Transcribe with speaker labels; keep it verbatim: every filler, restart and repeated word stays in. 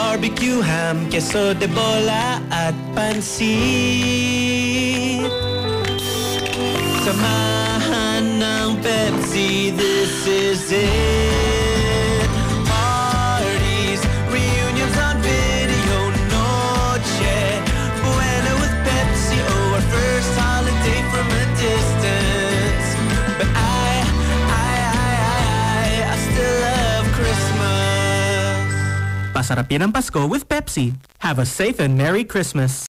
Speaker 1: barbecue ham, queso de bola at pansit. Samahan ng Pepsi, this is it. Parties, reunions on video, noche buena with Pepsi. Oh, our first holiday from a distance. But I, I, I, I, I still love Christmas.
Speaker 2: Pasarap yan ang Pasko with Pepsi. Have a safe and Merry Christmas.